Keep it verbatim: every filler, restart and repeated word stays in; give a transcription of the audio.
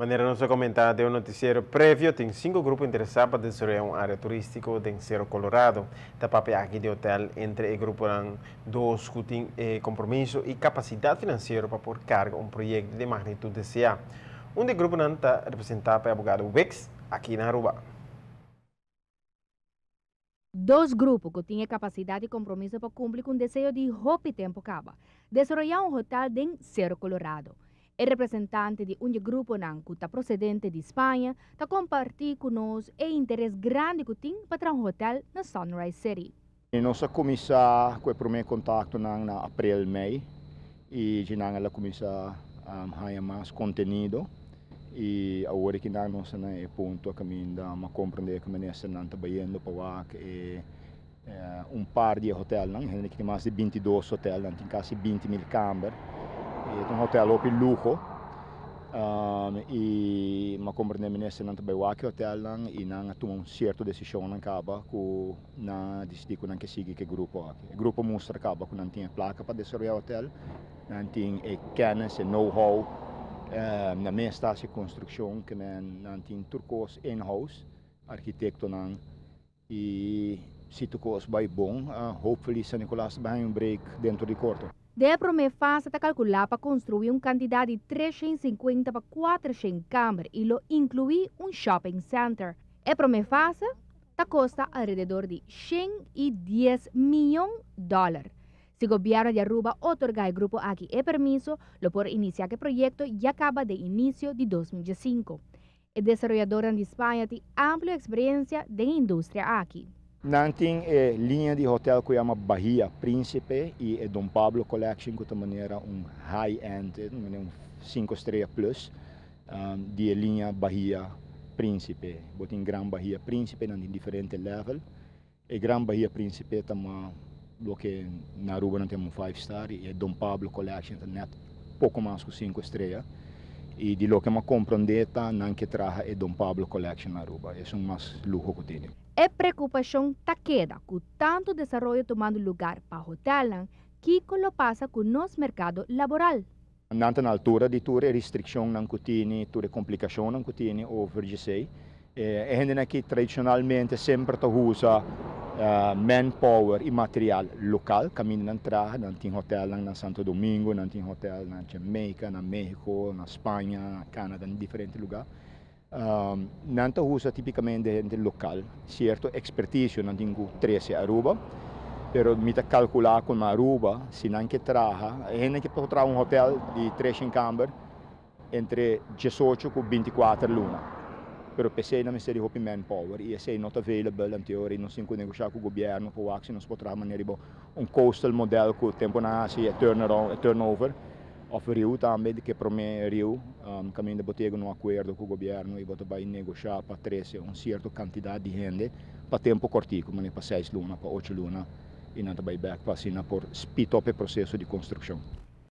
Maneira nossa comentada, o noticiero prévio tem cinco grupos interessados para desenvolver uma área turística em Cerro Colorado. Da papel aqui de hotel entre o grupo dois que tem eh, compromisso e capacidade financeira para pôr cargo um projeto de magnitude desse ano. Um dos grupos está representado pelo advogado Wex aqui na Aruba. Dois grupos que tinham capacidade e compromisso para cumprir com o desejo de Hopi Tempo Caba, desenvolver um hotel em Cerro Colorado. O representante de um grupo que está procedente de Espanha está compartilhando conosco o interesse grande que tem para ter um hotel na Sunrise City. Nós começamos com o primeiro contato na abril, mês, e nós começamos a ganhar mais conteúdo. E agora que nós estamos no ponto que nós compreendemos que nós estamos trabalhando para que um par de hotéis, nós temos mais de vinte e dois hotéis, nós temos quase vinte mil câmaras. É um hotel de luxo. Um, e nós compreendemos que nós estamos trabalhando no hotel e nós tomamos uma certa decisão na caba que nós decidimos que seguir o grupo aqui. O grupo mostra caba que nós temos placa para desenvolver o hotel, nós temos kennis e know-how. Uh, na minha estácio de construção, que nós temos turcos in-house, arquiteto não, e se turcos vai bom, uh, hopefully São Nicolás vai um break dentro de corto. De primeira fase está calculada para construir uma quantidade de trezentos e cinquenta para quatrocentas câmaras e lo incluir um shopping center. A primeira fase está custa alrededor de cento e dez milhões de dólares. Se o governo de Aruba otorgar ao grupo aqui o permiso, lo por iniciar o projeto e acaba de início de dois mil e cinco. O desenvolvedor de Espanha tem ampla experiência da indústria aqui. Nós temos a linha de hotel que se chama Bahia Príncipe e a Dom Pablo Collection, que é maneira um high-end, um cinco estrelas plus, um, de linha Bahia Príncipe. Botem Gran Bahia Príncipe em diferentes níveis. E Gran Bahia Príncipe também lo que na Aruba não temos um five star e a Dom Pablo Collection net pouco mais que cinco estrelas e de lo que me compreender não que traga a Dom Pablo Collection na Aruba é um mais luxo que tem. A preocupação está queda com tanto desenvolvimento tomando lugar para o hotel que lo passa com o nosso mercado laboral. Não na altura de toda restrição não que tem, toda complicação não que tem over de sei. É gente aqui tradicionalmente sempre usa Uh, manpower e material local, caminho na entrada, não tem hotel na Santo Domingo, não tem hotel na Jamaica, na México, na Espanha, na Canadá, em diferentes lugares. Um, não te usa tipicamente gente local, certo? Expertise não tem treze Aruba, pero me te calcular com Aruba, se não que traga, a gente que pode trazer um hotel de treze câmaras entre dezoito e vinte e quatro lunas. Pero pensei na miséria de manpower e esse não está available em teoria, não se negociar com o governo para que nós possamos maneira um coastal modelo que o tempo na Ásia é turnover, oferiu também de que primeiro um, caminho de botega um acordo com o governo e botar vai negociar para trazer uma certa quantidade de gente para tempo curtinho, como para seis lunas, para oito lunas e não vai back para assinar por speed up o processo de construção.